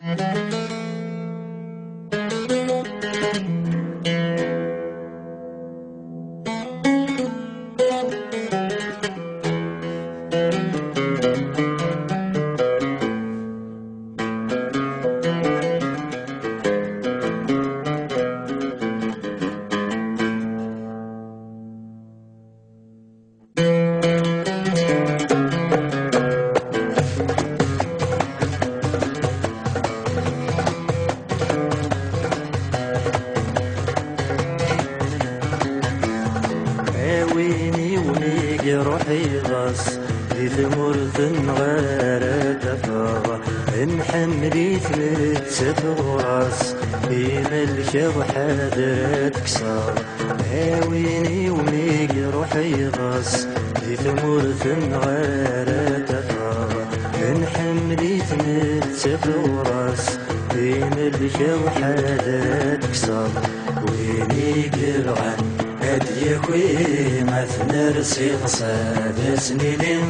روحي غاص دي ثمرت غير تفاغ نحملي ثمت راس ملكة وحادرة كسار هاويني وميقي روحي غاص دي ثمرت غير تفاغ نحملي ثمت راس ملكة وحادرة كسار ويني قرعن هدي كوي مثل رسيق صاد سنين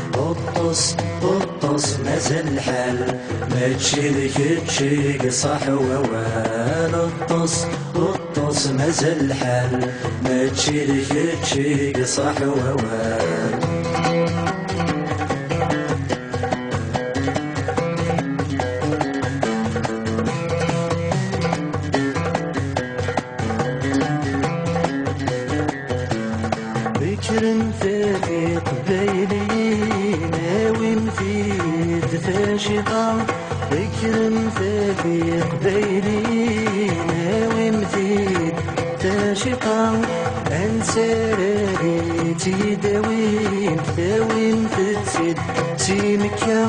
قطص مازال الحال ما تشيلك تشيق صح ووال قطص مازال الحال ما تشيلك تشيق صح ووال في قبيلي ناوي مفيد فاشقة فكر في قبيلي ناوي مفيد فاشقة أنساري تداوين تداوين فتسد سيمكة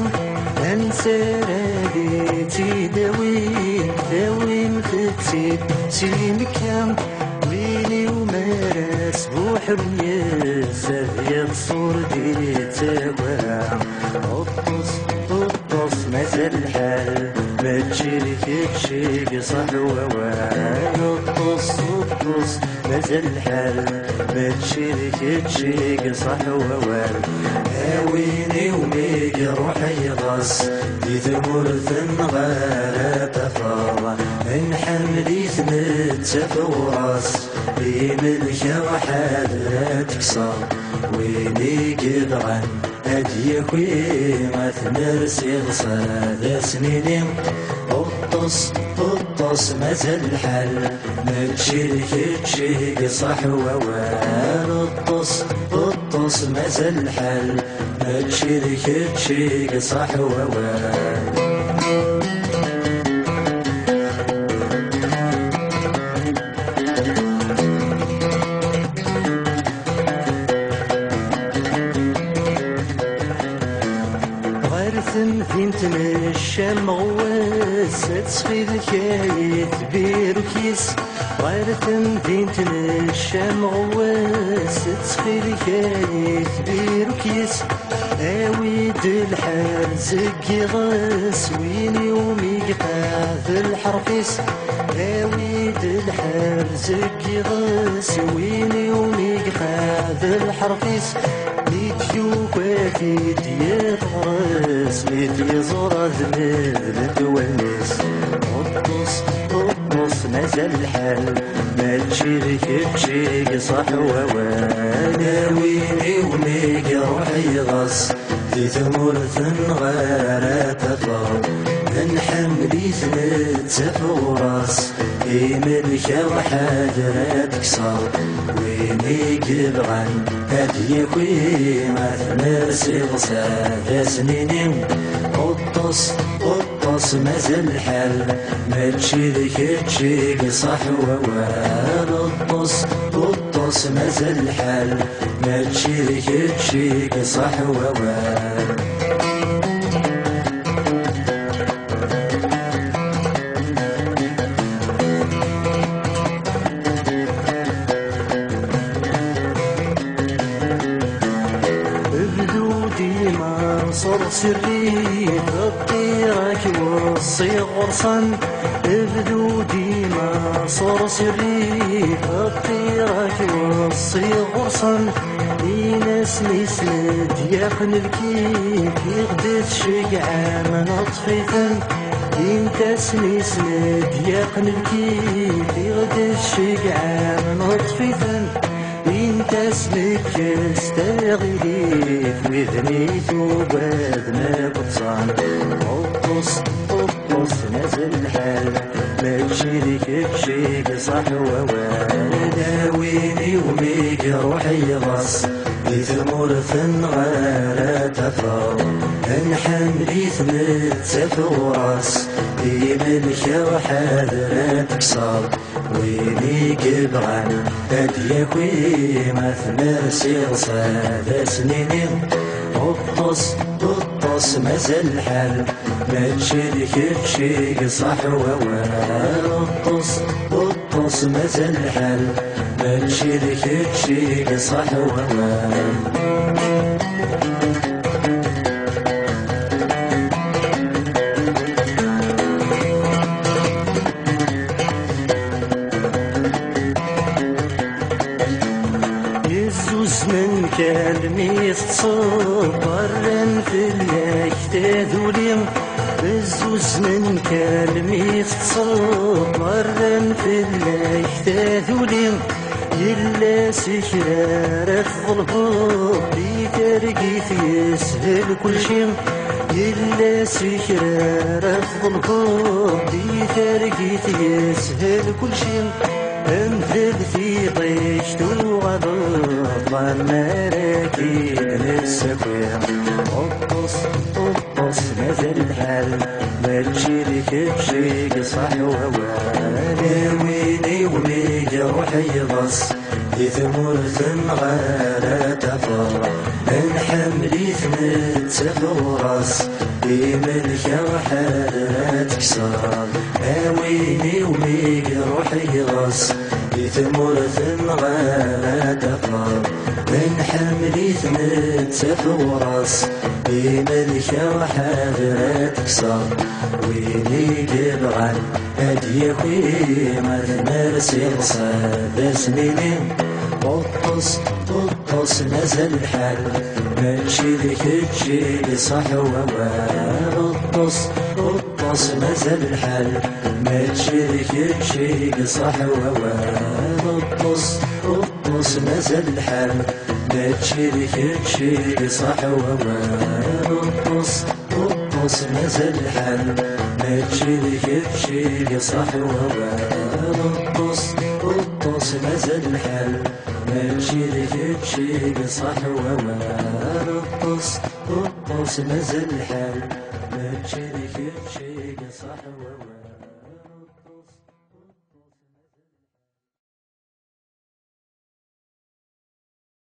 أنساري تداوين تداوين فتسد سيمكة ويلي ومارس بوحرية زاهية بصور دي تاوى قطص مازال الحال ما تشيلك تشيق صح ووال قطص مازال الحال ما تشيلك تشيق صح ووال هاويني وميقي روحي غص دي ثمرت غير تفاض نحملي ثمت فوراس بملكة وحادرة تكسر ويني قدران هدي كوي مثل رسيغ صاد سنين قطص مازال الحال ما تشيلك تشيق صح ووال قطص مازال الحال ما تشيلك تشيق صح ووال فين تمشى مغواس تسخي الكايت بيركيس غير فين تمشى مغواس تسخي الكايت بيركيس اويد الحال زكي غاس ويني وميقطع الحرفيس اويد الحال زكي غاس ويني وميقطع الحرفيس يوكاتي ديال راس ميت يزور زميل تونس قطص مازال الحال ما تشيلك تشيق صح ووال ويني وميقي روحي غص في ثمرت غير تفاض نحملي ثمت فوراس ملكة وحادرة تكسر ويني قبغان هدي كوي مثل رسيغ صاد سنين قطص مازال الحال ما تشيلك تشيق صح ووال قطص مازال الحال ما تشيلك تشيق صح ووال صر سري فطيرك وصي غرصا ابدو ديما صر سري فطيرك وصي غرصا يناس نسند ياخن الكيف يغدت شقعة من أطفيثا انت سني سند يقن الكيف يغد الشقعة نطفيثن انت سنك استغليف وذنيت وباد ما بتصان قطص قطص نزل الحال ما تشيلك بشيك صح داويني وميك روحي غص بيت المرثن غير تفاو نحملي ثمت سفوراس يملك وحاذر تكسر ويني قبغان هديك ما ثمر صاد سنين قطص قطص مازال الحال ما تشرك بشيك صح قطص قطص مازال الحال ما تشرك بشيك صح من كلمي تصبر في اليك ذولي بزوز من كلمي تصبر في اليك ذولي يلا سكرار الظلبوب بترقيث يسهل كل شي يلا سكرار الظلبوب بترقيث يسهل كل شي امثل في طيشت وغلط مراكي نسكوير قطص قطص مازال الحال ما تشيلك بشيك صح ويني وميك روحي غص يثمر غير تفر نحملي ثمت سفوراس يملك وحال تكسر ويني وميك روحي غص يثمر غير تفر نحملي ثمت سفوراس يملك وحال تكسر ويني قبغان هديك ما ثمر صاد سنين قطص قطص مازال الحال ما تشيلك تشيل صح قطص قطص مازال الحال ما تشيلك تشيل صح قطص قطص مازال الحال ما تشيلك تشيل صح قطص قطص مازال الحال ما تشيلك تشيل صح قطص قطص مازال الحال ما تشيلك تشيل صح قطص قطص مازال الحال ما تشيلك تشيل صح